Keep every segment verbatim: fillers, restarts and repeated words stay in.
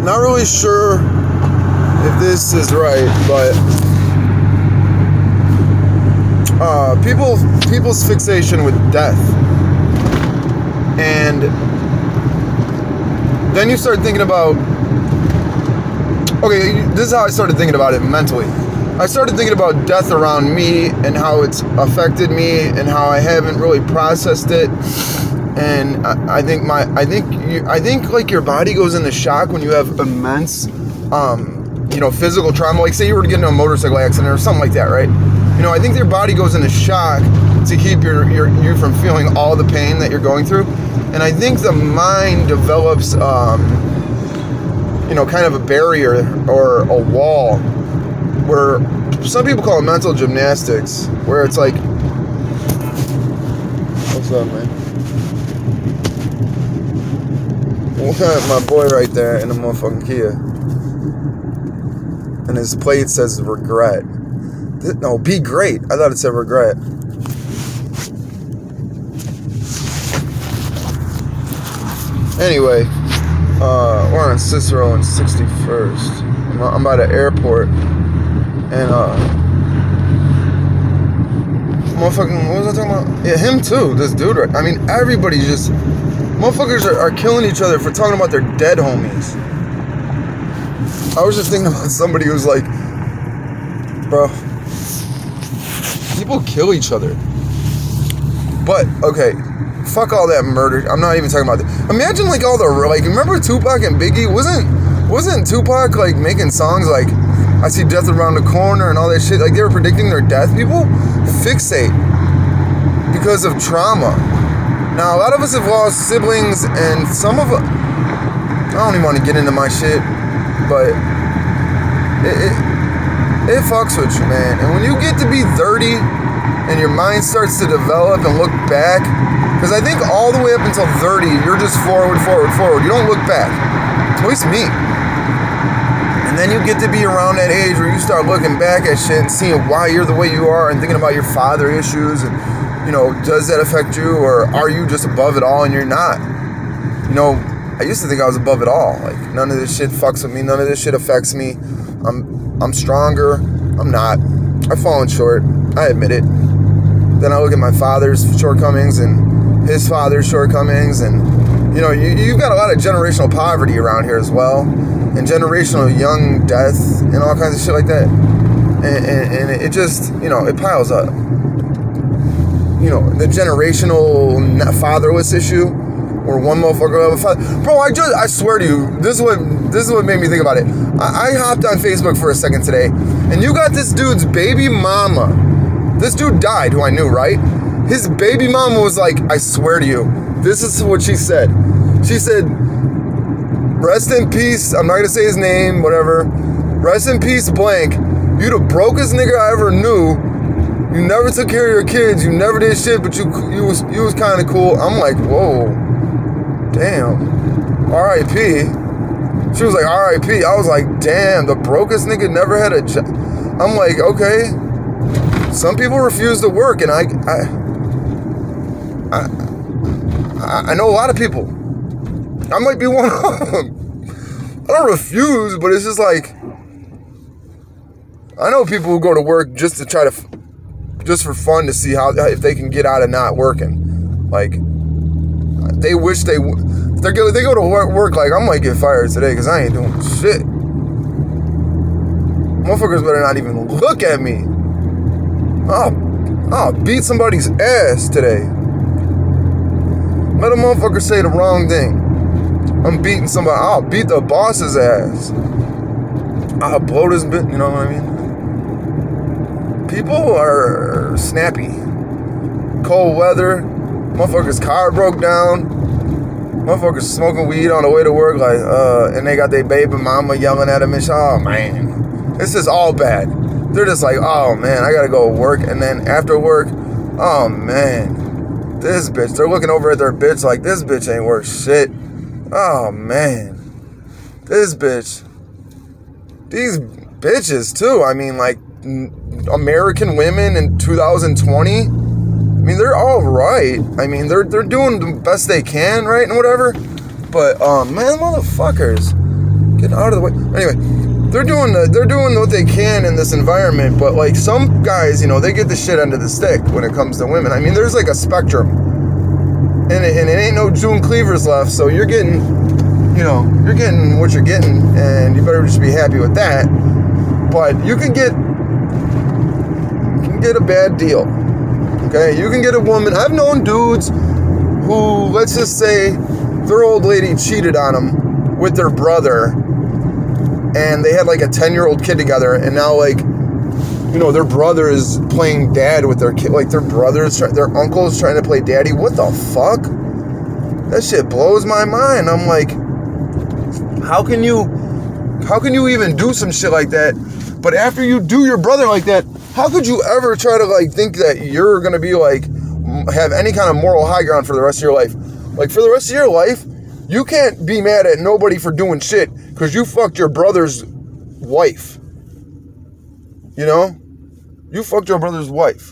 not really sure if this is right, but uh, people people's fixation with death, and then you start thinking about, okay, this is how I started thinking about it mentally. I started thinking about death around me and how it's affected me and how I haven't really processed it. And I, I think my, I think, you, I think like your body goes into shock when you have immense, um, you know, physical trauma. Like say you were to get into a motorcycle accident or something like that, right? You know, I think your body goes into shock to keep your, your you from feeling all the pain that you're going through. And I think the mind develops, um, you know, kind of a barrier or a wall, where some people call it mental gymnastics, where it's like, what's up, man? Look at my boy right there in the motherfucking Kia, and his plate says regret. No, be great. I thought it said regret. Anyway, uh, we're on Cicero and sixty-first. I'm, I'm by the airport. And, uh, motherfucking, what was I talking about? Yeah, him too, this dude, right? I mean, everybody just, motherfuckers are, are killing each other for talking about their dead homies. I was just thinking about somebody who's like, bro, people kill each other. But, okay, fuck all that murder. I'm not even talking about that. Imagine, like, all the, like, remember Tupac and Biggie? Wasn't, wasn't Tupac, like, making songs like, I see death around the corner and all that shit. Like, they were predicting their death. People fixate because of trauma. Now, a lot of us have lost siblings, and some of us, I don't even want to get into my shit, but it, it, it fucks with you, man. And when you get to be thirty and your mind starts to develop and look back, because I think all the way up until thirty, you're just forward, forward, forward. You don't look back. At least me. And then you get to be around that age where you start looking back at shit and seeing why you're the way you are and thinking about your father issues and, you know, does that affect you, or are you just above it all and you're not? You know, I used to think I was above it all. Like, none of this shit fucks with me. None of this shit affects me. I'm I'm stronger. I'm not. I've fallen short. I admit it. Then I look at my father's shortcomings and his father's shortcomings, and, you know, you, you've got a lot of generational poverty around here as well. And generational young death and all kinds of shit like that, and, and, and it just, you know, it piles up. You know, the generational fatherless issue, where one motherfucker will have a father. Bro, I just, I swear to you, this is what this is what made me think about it. I, I hopped on Facebook for a second today, and you got this dude's baby mama. This dude died, who I knew, right? His baby mama was like, I swear to you, this is what she said. She said, rest in peace, I'm not gonna say his name, whatever. Rest in peace, blank. You the brokest nigga I ever knew. You never took care of your kids. You never did shit, but you you was you was kind of cool. I'm like, whoa, damn. R I P She was like, R I P I was like, damn, the brokest nigga never had a job. I'm like, okay. Some people refuse to work, and I I I, I know a lot of people. I might be one of them. I don't refuse, but it's just like, I know people who go to work just to try to, just for fun, to see how, if they can get out of not working. Like, they wish they, they go, they go to work like, I might get fired today because I ain't doing shit. Motherfuckers better not even look at me. I'll, I'll beat somebody's ass today. Let a motherfucker say the wrong thing. I'm beating somebody. I'll beat the boss's ass. I'll blow this bit. You know what I mean? People are snappy. Cold weather. Motherfucker's car broke down. Motherfuckers smoking weed on the way to work. Like, uh, and they got their baby mama yelling at them and shit. Oh, man. This is all bad. They're just like, oh, man, I gotta go work. And then after work, oh, man, this bitch. They're looking over at their bitch like, this bitch ain't worth shit. Oh, man. This bitch. These bitches, too. I mean, like, American women in two thousand twenty. I mean, they're all right. I mean, they're they're doing the best they can, right, and whatever. But, um, man, motherfuckers, Get out of the way. Anyway, they're doing the, they're doing what they can in this environment, but like some guys, you know, they get the shit end of the stick when it comes to women. I mean, there's like a spectrum, and it, and it ain't no June Cleavers left, so you're getting, you know, you're getting what you're getting, and you better just be happy with that. But you can get, you can get a bad deal. Okay, you can get a woman. I've known dudes who, let's just say, their old lady cheated on them with their brother, and they had like a ten-year-old kid together, and now like, you know, their brother is playing dad with their kid, like their brother's, try, their uncle's trying to play daddy. What the fuck? That shit blows my mind. I'm like, how can you, how can you even do some shit like that? But after you do your brother like that, how could you ever try to like think that you're gonna be like, have any kind of moral high ground for the rest of your life? Like for the rest of your life, you can't be mad at nobody for doing shit because you fucked your brother's wife. You know? You fucked your brother's wife.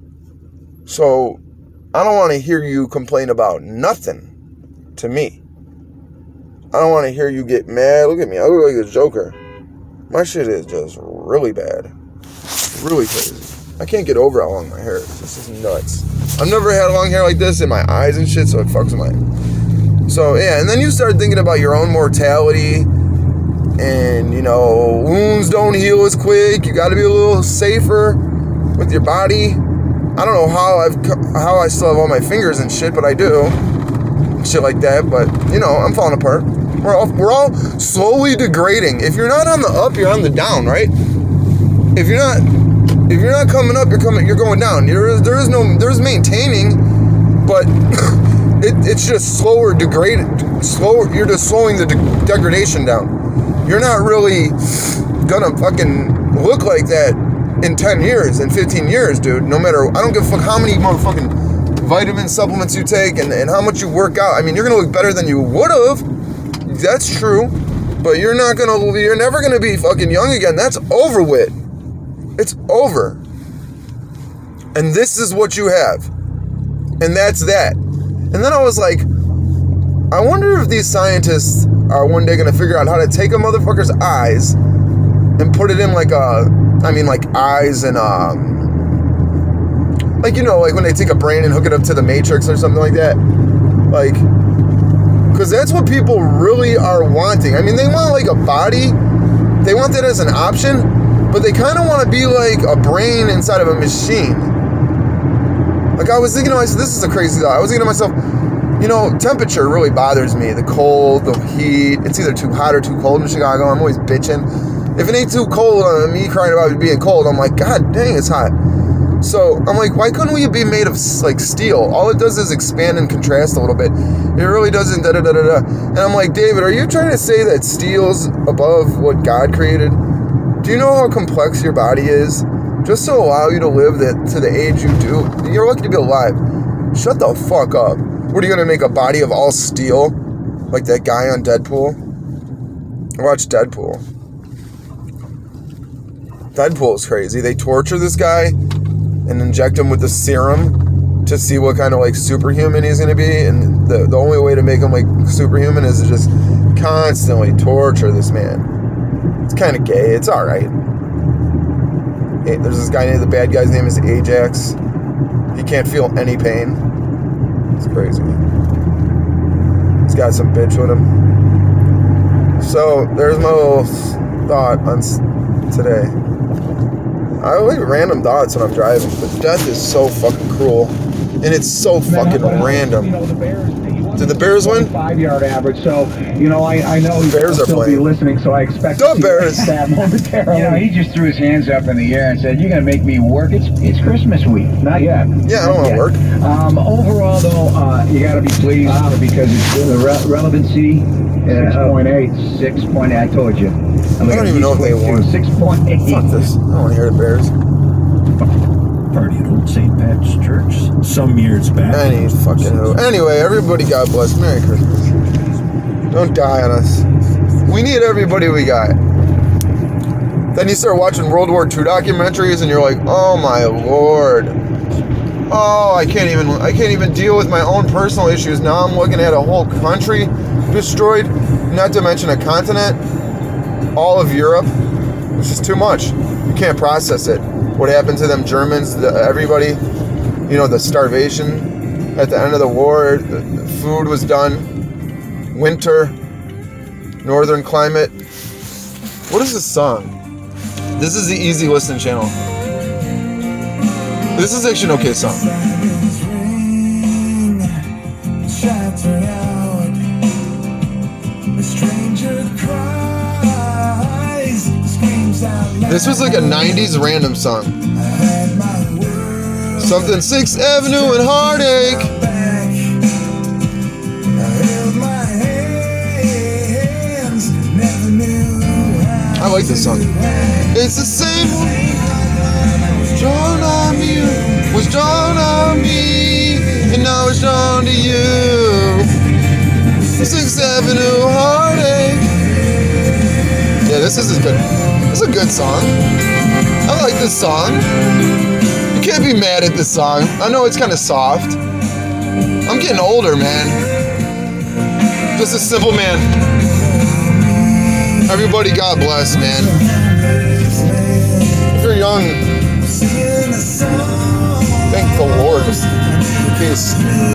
So, I don't want to hear you complain about nothing to me. I don't want to hear you get mad. Look at me. I look like a Joker. My shit is just really bad. Really crazy. I can't get over how long my hair is. This is nuts. I've never had long hair like this in my eyes and shit, so it fucks my... So, yeah, and then you start thinking about your own mortality, and, you know, wounds don't heal as quick. You got to be a little safer with your body. I don't know how I've how I still have all my fingers and shit, but I do. Shit like that, but, you know, I'm falling apart. We're all, we're all slowly degrading. If you're not on the up, you're on the down, right? If you're not... If you're not coming up, you're coming. You're going down. There is, there is no, there's maintaining, but it, it's just slower degraded. Slower. You're just slowing the de- degradation down. You're not really gonna fucking look like that in ten years, in fifteen years, dude. No matter, I don't give a fuck how many motherfucking vitamin supplements you take and, and how much you work out. I mean, you're gonna look better than you would have. That's true, but you're not gonna. You're never gonna be fucking young again. That's over with. It's over. And this is what you have. And that's that. And then I was like, I wonder if these scientists are one day going to figure out how to take a motherfucker's eyes and put it in like a, I mean like eyes and, um, like, you know, like when they take a brain and hook it up to the Matrix or something like that. Like, because that's what people really are wanting. I mean, they want like a body. They want that as an option. But they kind of want to be like a brain inside of a machine. Like I was thinking to myself, this is a crazy thought. I was thinking to myself, you know, temperature really bothers me. The cold, the heat. It's either too hot or too cold in Chicago. I'm always bitching. If it ain't too cold, uh, me crying about it being cold, I'm like, God dang, it's hot. So I'm like, why couldn't we be made of like steel? All it does is expand and contrast a little bit. It really doesn't da da da da da. And I'm like, David, are you trying to say that steel's above what God created? Do you know how complex your body is? Just to allow you to live that to the age you do. You're lucky to be alive. Shut the fuck up. What, are you going to make a body of all steel? Like that guy on Deadpool? I watched Deadpool. Deadpool's crazy. They torture this guy and inject him with the serum to see what kind of like superhuman he's going to be. And the, the only way to make him like superhuman is to just constantly torture this man. It's kind of gay. It's all right. Hey, there's this guy named, the bad guy's name is Ajax. He can't feel any pain. It's crazy. He's got some bitch with him. So there's my little thought on today. I like random thoughts when I'm driving, but death is so fucking cruel, and it's so fucking random. You know, the Bears, Did the Bears win? Five-yard average. So, you know, I, I know he's Bears are still playing. be listening, so I expect The to Bears. see that momentarily. You know, he just threw his hands up in the air and said, "You're going to make me work." It's it's Christmas week. Not yet. Yeah, I don't want to work. Um, overall, though, uh, you got to be pleased uh, because it's the re- relevancy. six point eight. six point eight. I told you. I don't even know if they won. six point eight. Fuck this. I don't want to hear the Bears. Party at Old Saint Pat's Church some years back. Any fucking who. Anyway, everybody, God bless. Merry Christmas. Don't die on us. We need everybody we got. Then you start watching World War Two documentaries, and you're like, oh my lord. Oh, I can't even. I can't even deal with my own personal issues. Now I'm looking at a whole country destroyed, not to mention a continent. all of Europe. It's just too much. You can't process it. What happened to them Germans? The, everybody, you know, the starvation at the end of the war. The, the food was done. Winter, northern climate. What is this song? This is the Easy Listen channel. This is actually an okay song. This was like a nineties random song. Something sixth Avenue and Heartache. I like this song. It's the same. Drawn on you, was drawn on me, and now it's drawn to you. sixth Avenue Heartache. Yeah, this is a good. This is a good song. I like this song. You can't be mad at this song. I know it's kind of soft. I'm getting older, man. Just a simple man. Everybody, God bless, man. If you're young, thank the Lord. Peace.